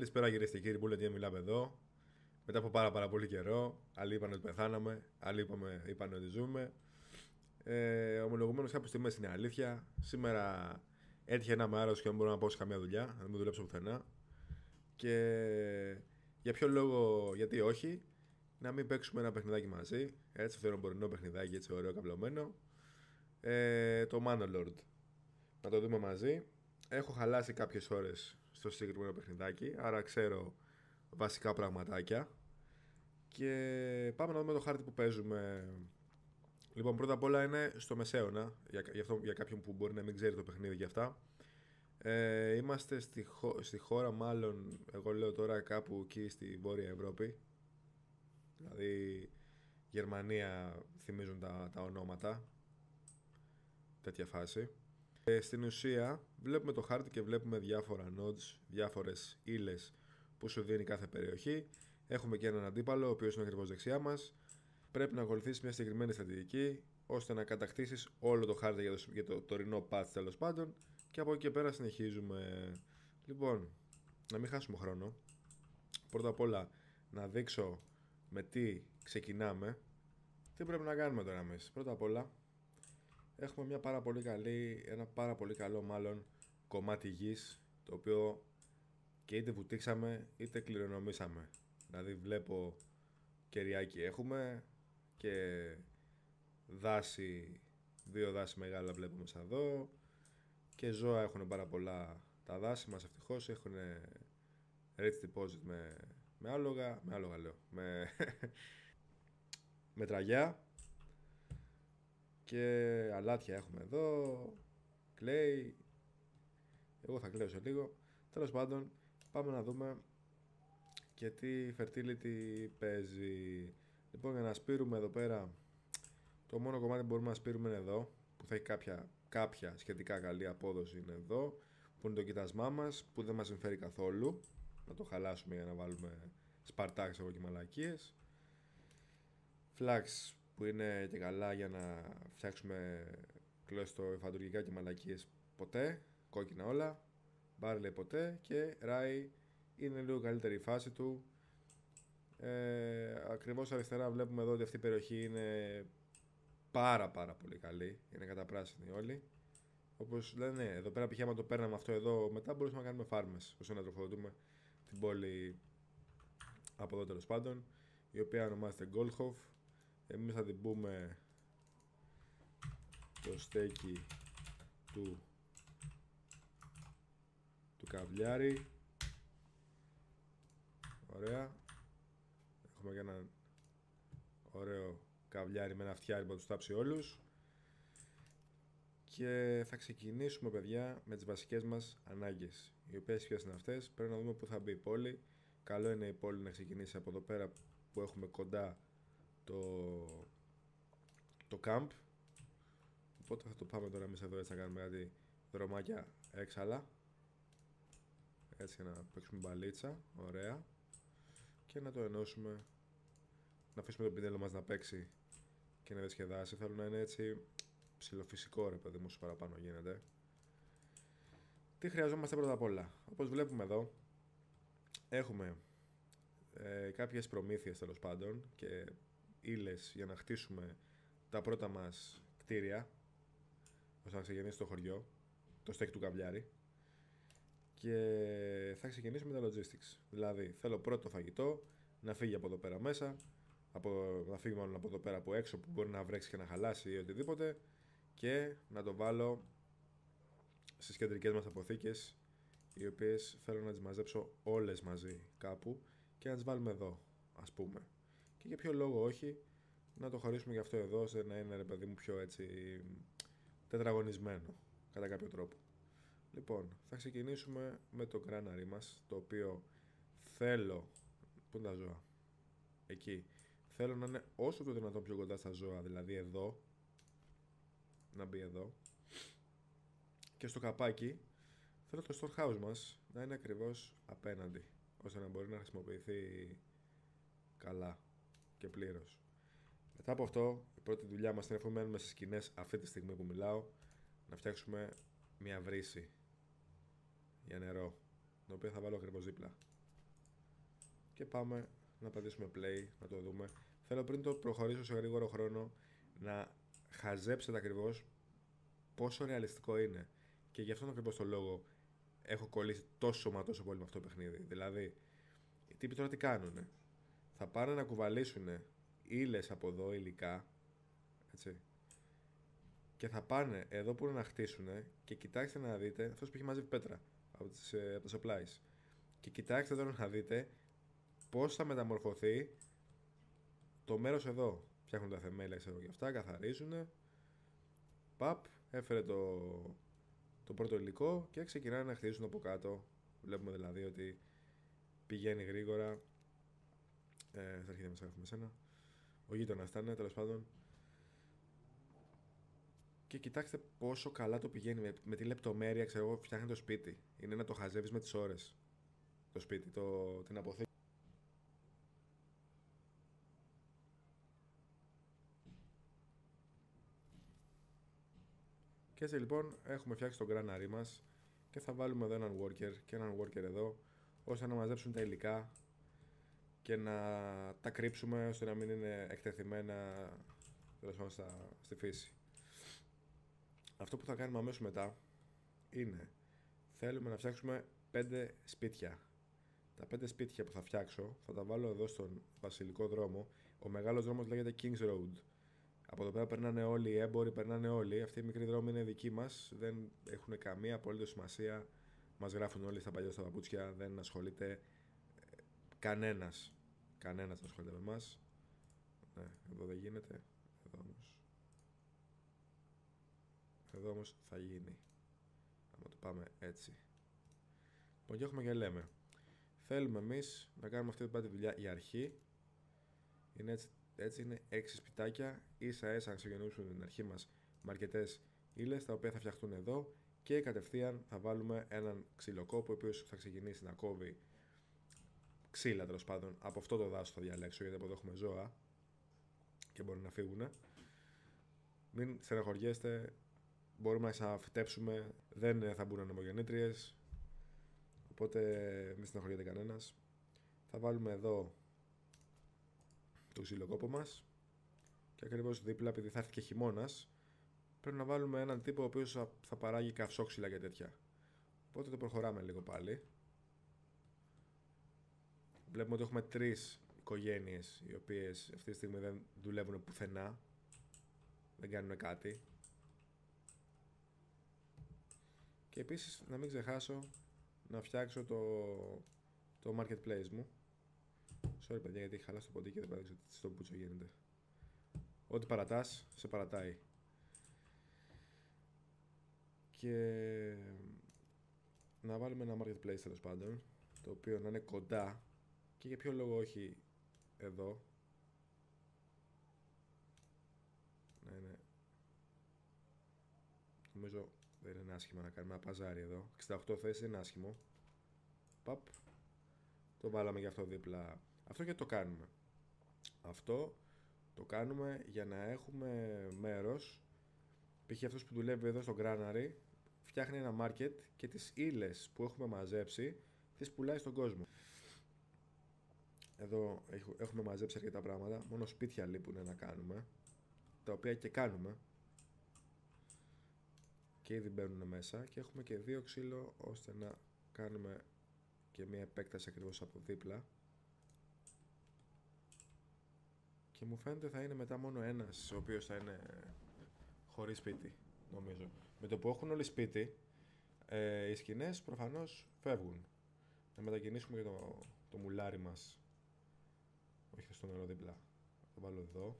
Καλησπέρα κυρίες και κύριοι, Bullet Game μιλάμε εδώ. Μετά από πάρα πολύ καιρό. Άλλοι είπαν ότι πεθάναμε, άλλοι είπαν ότι ζούμε. Ομολογουμένως κάποιες στιγμές είναι αλήθεια. Σήμερα έτυχε να είμαι άρρωστος και δεν μπορώ να πάω σε καμία δουλειά, να μην δουλέψω πουθενά. Και για ποιο λόγο, γιατί όχι, να μην παίξουμε ένα παιχνιδάκι μαζί. Έτσι, αυτό είναι μπορεινό παιχνιδάκι, έτσι ωραίο καυλωμένο. Το Manolord. Να το δούμε μαζί. Έχω χαλάσει κάποιες ώρες στο συγκεκριμένο παιχνιδάκι, άρα ξέρω βασικά πραγματάκια. Και πάμε να δούμε το χάρτη που παίζουμε. Λοιπόν, πρώτα απ' όλα είναι στο Μεσαίωνα, για κάποιον που μπορεί να μην ξέρει το παιχνίδι και αυτά. Είμαστε στη χώρα, μάλλον, εγώ λέω τώρα κάπου εκεί στη Βόρεια Ευρώπη. Δηλαδή, Γερμανία θυμίζουν τα ονόματα. Τέτοια φάση. Στην ουσία, βλέπουμε το χάρτη και βλέπουμε διάφορα nodes, διάφορες ύλες που σου δίνει κάθε περιοχή. Έχουμε και έναν αντίπαλο, ο οποίος είναι ακριβώς δεξιά μας. Πρέπει να ακολουθήσεις μια συγκεκριμένη στρατηγική ώστε να κατακτήσεις όλο το χάρτη για το τωρινό patch, τέλος πάντων. Και από εκεί και πέρα συνεχίζουμε. Λοιπόν, να μην χάσουμε χρόνο. Πρώτα απ' όλα να δείξω με τι ξεκινάμε. Τι πρέπει να κάνουμε τώρα εμείς. Πρώτα απ' όλα έχουμε ένα πάρα πολύ καλό μάλλον κομμάτι γης, το οποίο και είτε βουτήξαμε είτε κληρονομήσαμε. Δηλαδή βλέπω κεριάκι έχουμε και δάση, δύο δάση μεγάλα βλέπουμε σαν εδώ, και ζώα έχουν πάρα πολλά τα δάση μας, ευτυχώς έχουν rich deposit με άλογα λέω, με τραγιά, και αλάτια έχουμε εδώ, κλαίει. Εγώ θα κλαίω σε λίγο. Τέλος πάντων, πάμε να δούμε και τι fertility παίζει. Λοιπόν, για να σπείρουμε εδώ πέρα, το μόνο κομμάτι που μπορούμε να σπείρουμε είναι εδώ, που θα έχει κάποια σχετικά καλή απόδοση, είναι εδώ, που είναι το κοιτάσμά μας, που δεν μας συμφέρει καθόλου. Να το χαλάσουμε για να βάλουμε σπαρτάξ από και μαλακίες. Flax, που είναι και καλά για να φτιάξουμε κλώστο εφαντουργικά και μαλακίες, ποτέ. Κόκκινα όλα. Barley ποτέ. Και Rye είναι λίγο καλύτερη η φάση του. Ακριβώς αριστερά βλέπουμε εδώ ότι αυτή η περιοχή είναι πάρα πολύ καλή. Είναι καταπράσινη όλη. Όπως λένε, εδώ πέρα π.χ. άμα το παίρναμε αυτό εδώ, μετά μπορούσαμε να κάνουμε φάρμες ώστε να τροφοδοτούμε την πόλη από εδώ, τέλος πάντων, η οποία ονομάζεται Goldhof. Εμείς θα την πούμε το στέκι του καβλιάρι. Ωραία. Έχουμε και έναν ωραίο καβλιάρι με ένα φτιάρι που θα τους τάψει όλους. Και θα ξεκινήσουμε, παιδιά, με τις βασικές μας ανάγκες, οι οποίες ποιες είναι αυτές. Πρέπει να δούμε πού θα μπει η πόλη. Καλό είναι η πόλη να ξεκινήσει από εδώ πέρα που έχουμε κοντά το camp. Οπότε θα το πάμε τώρα εμείς εδώ, έτσι να κάνουμε κάτι δρομάκια έξαλα, έτσι, να παίξουμε μπαλίτσα, ωραία, και να το ενώσουμε, να αφήσουμε τον πινέλο μας να παίξει και να διασκεδάσει. Θέλω να είναι έτσι ψιλοφυσικό, ρε παιδί μου, όσο παραπάνω γίνεται. Τι χρειαζόμαστε πρώτα απ' όλα? Όπως βλέπουμε εδώ, έχουμε κάποιες προμήθειες, τέλος πάντων, και ύλες για να χτίσουμε τα πρώτα μας κτίρια, ώστε να ξεκινήσει το χωριό, το στέκι του καβλιάρι. Και θα ξεκινήσουμε με τα logistics. Δηλαδή, θέλω πρώτο φαγητό να φύγει από εδώ πέρα μέσα, να φύγει μάλλον από εδώ πέρα από έξω, που μπορεί να βρέξει και να χαλάσει ή οτιδήποτε, και να το βάλω στις κεντρικές μας αποθήκες, οι οποίες θέλω να τις μαζέψω όλες μαζί κάπου και να τις βάλουμε εδώ, ας πούμε. Και για ποιο λόγο όχι, να το χωρίσουμε γι' αυτό εδώ, ώστε να είναι, ρε παιδί μου, πιο έτσι τετραγωνισμένο κατά κάποιο τρόπο. Λοιπόν, θα ξεκινήσουμε με το granary μας, το οποίο θέλω... Πού είναι τα ζώα? Εκεί. Θέλω να είναι όσο το δυνατόν πιο κοντά στα ζώα, δηλαδή εδώ. Να μπει εδώ. Και στο καπάκι θέλω το storehouse μας να είναι ακριβώς απέναντι, ώστε να μπορεί να χρησιμοποιηθεί καλά και πλήρως. Μετά από αυτό, η πρώτη δουλειά μας είναι, αφού μένουμε στις σκηνές αυτή τη στιγμή που μιλάω, να φτιάξουμε μια βρύση για νερό, την οποία θα βάλω ακριβώς δίπλα. και πάμε να πατήσουμε play, να το δούμε. Θέλω πριν το προχωρήσω σε γρήγορο χρόνο να χαζέψετε ακριβώς πόσο ρεαλιστικό είναι. Και γι' αυτόν ακριβώς το λόγο έχω κολλήσει τόσο πολύ με αυτό το παιχνίδι. Δηλαδή, οι τύποι τώρα τι κάνουνε? Θα πάνε να κουβαλήσουν ύλες από εδώ, υλικά, έτσι, και θα πάνε εδώ που είναι να χτίσουν και κοιτάξτε να δείτε, αυτός που έχει μαζεύει πέτρα από τα supplies, και κοιτάξτε τώρα να δείτε πώς θα μεταμορφωθεί το μέρος εδώ. Φτιάχνουν τα θεμέλια, ξέρω, και αυτά, καθαρίζουν. Παπ, έφερε το πρώτο υλικό και ξεκινάνε να χτίσουν από κάτω. Βλέπουμε δηλαδή ότι πηγαίνει γρήγορα. Στα αρχίδια μας έχουμε σένα. Ο γείτονας ήταν, τέλος πάντων. Και κοιτάξτε πόσο καλά το πηγαίνει, με τη λεπτομέρεια, ξέρω εγώ, φτιάχνει το σπίτι. Είναι να το χαζεύεις με τις ώρες. Το σπίτι, την αποθήκη. Και έτσι λοιπόν έχουμε φτιάξει το granary μας και θα βάλουμε εδώ έναν worker και έναν worker εδώ, ώστε να μαζέψουν τα υλικά και να τα κρύψουμε ώστε να μην είναι εκτεθειμένα, τέλος πάντων, στη φύση. Αυτό που θα κάνουμε αμέσως μετά είναι, θέλουμε να φτιάξουμε 5 σπίτια. Τα 5 σπίτια που θα φτιάξω θα τα βάλω εδώ στον βασιλικό δρόμο. Ο μεγάλος δρόμος λέγεται King's Road. Από εδώ πέρα περνάνε όλοι οι έμποροι, περνάνε όλοι. Αυτοί οι μικροί δρόμοι είναι δικοί μας, δεν έχουν καμία απολύτως σημασία. Μας γράφουν όλοι στα παλιά στα παπούτσια, δεν ασχολείται κανένας. Κανένας δεν ασχολείται με εμάς. Ναι, εδώ δεν γίνεται. Εδώ όμως θα γίνει. Αν το πάμε έτσι. Λοιπόν, και έχουμε και λέμε. Θέλουμε εμείς να κάνουμε αυτή τη δουλειά η αρχή. Είναι έτσι είναι 6 σπιτάκια. Ίσα να ξεκινήσουν την αρχή μας με αρκετές ύλες, τα οποία θα φτιαχτούν εδώ. Και κατευθείαν θα βάλουμε έναν ξυλοκόπο, ο οποίος θα ξεκινήσει να κόβει ξύλα, τέλος πάντων. Από αυτό το δάσο θα διαλέξω, γιατί από εδώ έχουμε ζώα και μπορούν να φύγουν. Μην στεναχωριέστε, μπορούμε να ξαναφυτέψουμε, δεν θα μπουν ανεμογεννήτριες, οπότε μην στεναχωριέται κανένας. Θα βάλουμε εδώ το ξυλοκόπο μας και ακριβώς δίπλα, επειδή θα έρθει και χειμώνας, πρέπει να βάλουμε έναν τύπο ο οποίος θα παράγει καυσόξυλα και τέτοια. Οπότε το προχωράμε λίγο πάλι. Βλέπουμε ότι έχουμε 3 οικογένειες οι οποίες αυτή τη στιγμή δεν δουλεύουν πουθενά, δεν κάνουν κάτι. Και επίσης να μην ξεχάσω να φτιάξω το marketplace μου. Sorry παιδιά, γιατί έχει χαλάσει το ποντίκι και δεν ξέρω τι στο πούτσο γίνεται. Ό,τι παρατάς, σε παρατάει. Και να βάλουμε ένα marketplace, τέλος πάντων, το οποίο να είναι κοντά. Και για ποιο λόγο όχι εδώ. Να είναι, νομίζω δεν είναι άσχημα να κάνουμε ένα παζάρι εδώ. 68 θέσεις είναι άσχημο. Παπ. Το βάλαμε για αυτό δίπλα. Αυτό και το κάνουμε. Αυτό το κάνουμε για να έχουμε μέρος. Π.χ. αυτός που δουλεύει εδώ στο granary φτιάχνει ένα market και τις ύλες που έχουμε μαζέψει τις πουλάει στον κόσμο. Εδώ έχουμε μαζέψει αρκετά πράγματα. Μόνο σπίτια λείπουν να κάνουμε, τα οποία και κάνουμε και ήδη μπαίνουν μέσα. Και έχουμε και 2 ξύλο ώστε να κάνουμε και μια επέκταση ακριβώς από δίπλα. Και μου φαίνεται θα είναι μετά μόνο ένας ο οποίος θα είναι χωρίς σπίτι, νομίζω. Με το που έχουν όλοι σπίτι, οι σκηνές προφανώς φεύγουν. Να μετακινήσουμε και το μουλάρι μας. Όχι στο νερό δίπλα. Θα το βάλω εδώ.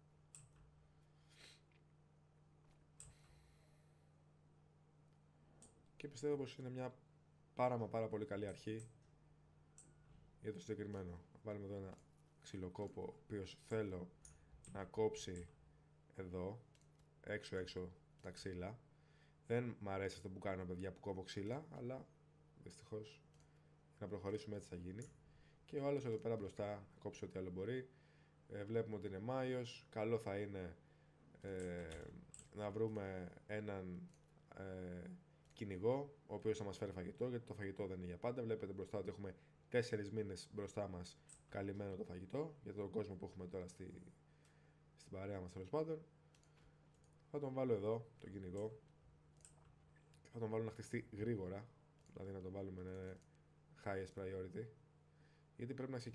Και πιστεύω πως είναι μια πάρα πολύ καλή αρχή για το συγκεκριμένο. Βάλουμε εδώ ένα ξυλοκόπο, ο οποίος θέλω να κόψει εδώ έξω τα ξύλα. Δεν μ' αρέσει αυτό που κάνω, παιδιά, που κόβω ξύλα, αλλά δυστυχώς να προχωρήσουμε έτσι θα γίνει. Και ο άλλος εδώ πέρα μπροστά θα κόψει ό,τι άλλο μπορεί. Βλέπουμε ότι είναι Μάιος. Καλό θα είναι να βρούμε έναν κυνηγό, ο οποίος θα μας φέρει φαγητό, γιατί το φαγητό δεν είναι για πάντα. Βλέπετε μπροστά ότι έχουμε 4 μήνες μπροστά μας καλυμμένο το φαγητό, για τον κόσμο που έχουμε τώρα στην παρέα μας τέλος πάντων. Θα τον βάλω εδώ, τον κυνηγό, και θα τον βάλω να χτιστεί γρήγορα, δηλαδή να τον βάλουμε highest priority, γιατί πρέπει να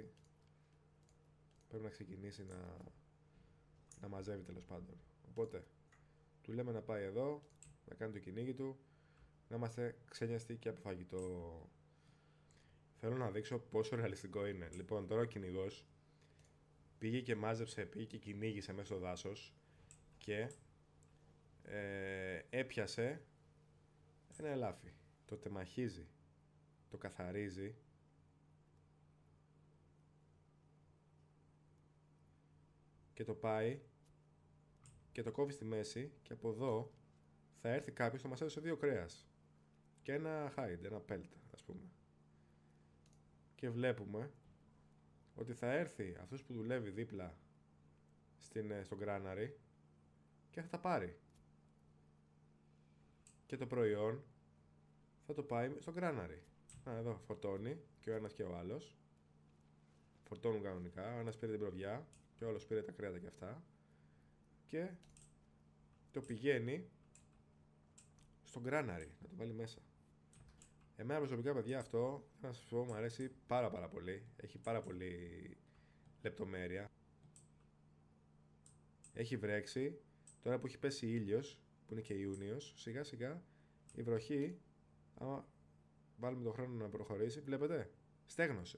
ξεκινήσει να μαζεύει τέλος πάντων. Οπότε του λέμε να πάει εδώ, να κάνει το κυνήγι του, να είμαστε ξένιαστοι και από φαγητό. Θέλω να δείξω πόσο ρεαλιστικό είναι. Λοιπόν, τώρα ο κυνηγός πήγε και μάζεψε, πήγε και κυνήγησε μέσα στο δάσος και έπιασε ένα ελάφι. Το τεμαχίζει, το καθαρίζει και το πάει και το κόβει στη μέση, και από εδώ θα έρθει κάποιος, θα μας έδωσε 2 κρέας και ένα hide, ένα pelt ας πούμε. Και βλέπουμε ότι θα έρθει αυτός που δουλεύει δίπλα στο granary και θα τα πάρει. Και το προϊόν θα το πάει στο granary. Εδώ φορτώνει και ο ένας και ο άλλος. Φορτώνουν κανονικά, ο ένας πήρε την προβιά και ο άλλος πήρε τα κρέατα και αυτά. Και το πηγαίνει στο granary, να το βάλει μέσα. Εμένα προσωπικά, παιδιά, αυτό να σας πω, μου αρέσει πάρα πολύ. Έχει πάρα πολύ λεπτομέρεια. Έχει βρέξει. Τώρα που έχει πέσει ήλιος, που είναι και Ιούνιος, σιγά σιγά η βροχή, άμα βάλουμε τον χρόνο να προχωρήσει, βλέπετε, στέγνωσε.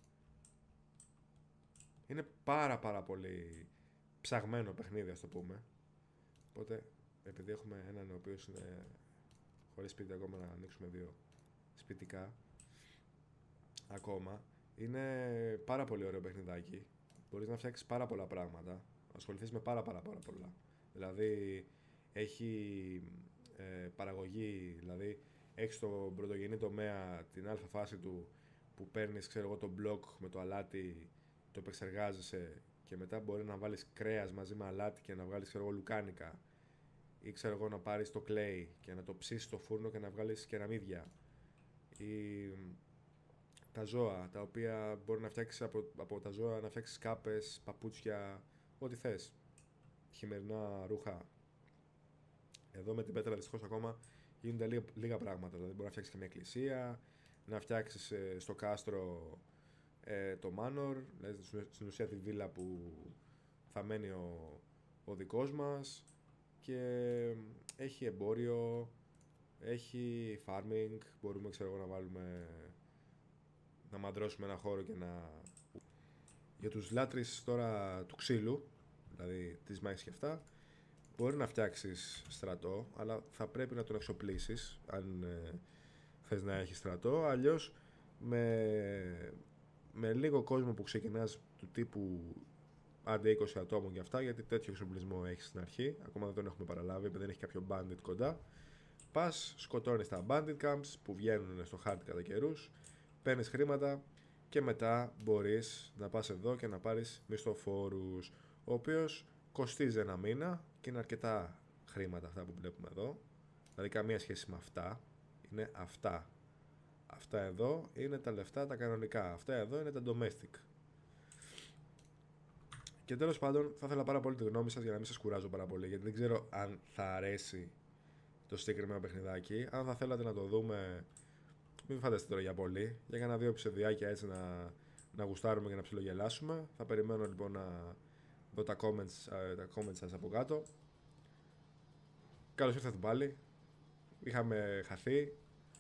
Είναι πάρα πολύ ψαγμένο παιχνίδι, ας το πούμε. Οπότε, επειδή έχουμε έναν ο οποίος είναι χωρίς σπίτι ακόμα, να ανοίξουμε 2 σπιτικά ακόμα, είναι πάρα πολύ ωραίο παιχνιδάκι. Μπορείς να φτιάξεις πάρα πολλά πράγματα, να ασχοληθείς με πάρα πολλά. Δηλαδή έχει παραγωγή, δηλαδή έχεις στον πρωτογενή τομέα την αλφα φάση του, που παίρνεις, ξέρω εγώ, το μπλοκ με το αλάτι, το επεξεργάζεσαι και μετά μπορεί να βάλεις κρέας μαζί με αλάτι και να βγάλεις, ξέρω εγώ, λουκάνικα, ή ξέρω εγώ να πάρεις το clay και να το ψήσεις στο φούρνο και να βγάλεις κεραμίδια, ή τα ζώα, τα οποία μπορεί να φτιάξεις από τα ζώα, να φτιάξεις κάπες, παπούτσια, ό,τι θες, χειμερινά ρούχα. Εδώ με την πέτρα δυστυχώς ακόμα γίνονται λίγα πράγματα, δηλαδή μπορεί να φτιάξεις και μια εκκλησία, να φτιάξεις στο κάστρο το manor, δηλαδή στην ουσία τη βίλα που θα μένει ο δικός μας, και έχει εμπόριο, έχει farming, μπορούμε, ξέρω εγώ, να βάλουμε, να μαντρώσουμε ένα χώρο και να... Για τους λάτρεις τώρα του ξύλου, δηλαδή της μάχης και αυτά, μπορεί να φτιάξεις στρατό, αλλά θα πρέπει να τον εξοπλίσεις αν θες να έχεις στρατό. Αλλιώς με λίγο κόσμο που ξεκινάς, του τύπου άντε 20 ατόμων και αυτά, γιατί τέτοιο εξοπλισμό έχεις στην αρχή, ακόμα δεν τον έχουμε παραλάβει, επειδή δεν έχει κάποιο bandit κοντά. Πας, σκοτώνεις τα bandit camps που βγαίνουν στο χάρτη κατά καιρούς, παίρνεις χρήματα και μετά μπορείς να πας εδώ και να πάρεις μισθοφόρους, ο οποίος κοστίζει 1 μήνα και είναι αρκετά χρήματα αυτά που βλέπουμε εδώ, δηλαδή καμία σχέση με αυτά, είναι αυτά. Αυτά εδώ είναι τα λεφτά τα κανονικά, αυτά εδώ είναι τα domestic. Και τέλος πάντων, θα ήθελα πάρα πολύ τη γνώμη σας για να μην σας κουράζω πάρα πολύ, γιατί δεν ξέρω αν θα αρέσει το συγκεκριμένο παιχνιδάκι. Αν θα θέλατε να το δούμε, μην φανταστείτε τώρα για πολύ. Για κάνα 2 επεισοδιάκια έτσι να γουστάρουμε και να ψιλογελάσουμε. Θα περιμένω λοιπόν να δω τα comments σας από κάτω. Καλώς ήρθατε πάλι. Είχαμε χαθεί.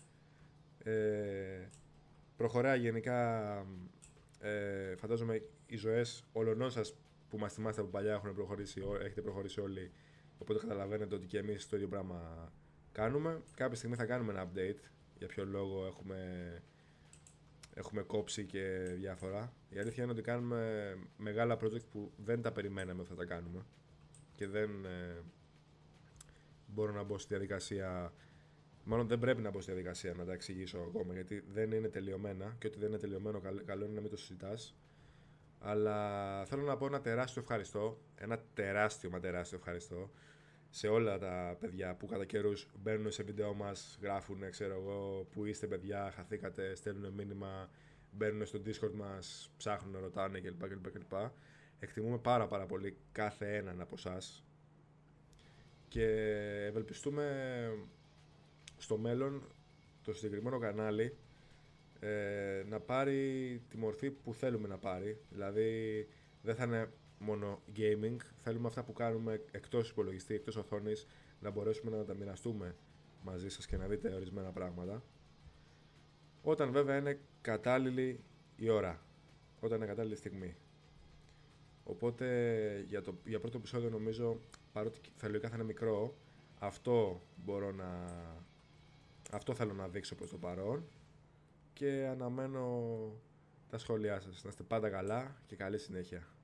Προχωράει γενικά. Φαντάζομαι οι ζωές όλων σας που μας θυμάστε από παλιά έχετε προχωρήσει όλοι, οπότε καταλαβαίνετε ότι και εμείς το ίδιο πράγμα κάνουμε. Κάποια στιγμή θα κάνουμε ένα update για ποιο λόγο έχουμε κόψει και διάφορα. Η αλήθεια είναι ότι κάνουμε μεγάλα project που δεν τα περιμέναμε ότι θα τα κάνουμε και δεν μπορώ να μπω στη διαδικασία, μάλλον δεν πρέπει να μπω στη διαδικασία να τα εξηγήσω ακόμα, γιατί δεν είναι τελειωμένα και ότι δεν είναι τελειωμένο καλό είναι να μην το συζητάς. Αλλά θέλω να πω ένα τεράστιο ευχαριστώ, ένα τεράστιο ευχαριστώ σε όλα τα παιδιά που κατά καιρούς μπαίνουν σε βίντεο μας, γράφουν, ξέρω εγώ, που είστε παιδιά, χαθήκατε, στέλνουν μήνυμα, μπαίνουν στο Discord μας, ψάχνουν, ρωτάνε κλπ. Εκτιμούμε πάρα πολύ κάθε έναν από εσάς και ευελπιστούμε στο μέλλον το συγκεκριμένο κανάλι να πάρει τη μορφή που θέλουμε να πάρει. Δηλαδή δεν θα είναι μόνο gaming, θέλουμε αυτά που κάνουμε εκτός υπολογιστή, εκτός οθόνης, να μπορέσουμε να τα μοιραστούμε μαζί σας και να δείτε ορισμένα πράγματα. Όταν βέβαια είναι κατάλληλη η ώρα, όταν είναι κατάλληλη στιγμή. Οπότε για πρώτο επεισόδιο νομίζω, παρότι θα λογικά θα είναι μικρό, αυτό θέλω να δείξω προς το παρόν και αναμένω τα σχόλιά σας. Να είστε πάντα καλά και καλή συνέχεια.